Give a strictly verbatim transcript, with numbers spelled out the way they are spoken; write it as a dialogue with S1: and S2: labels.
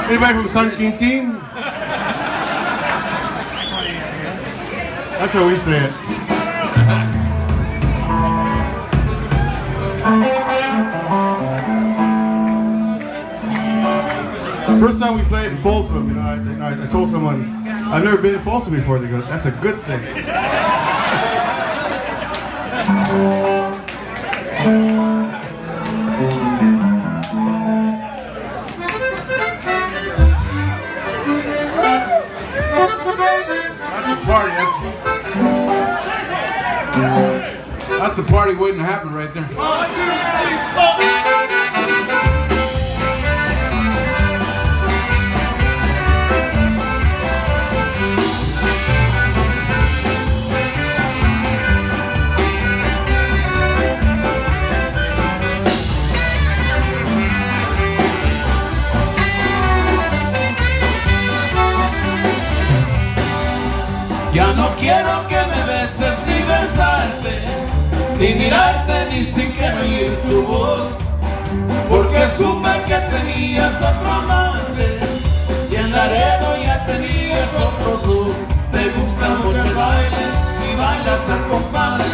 S1: Anybody from San Quintin? That's how we say it. First time we played in Folsom, you know, I, you know, I told someone, I've never been in Folsom before. They go, that's a good thing.
S2: That's a party. That's, that's a party waiting to happen right there. One, two, three, four.
S3: Ya no quiero que me beses ni besarte, ni mirarte ni siquiera oír tu voz, porque supe que tenías otro amante y en Laredo ya tenías otros dos. Te gusta mucho el baile y bailas al compás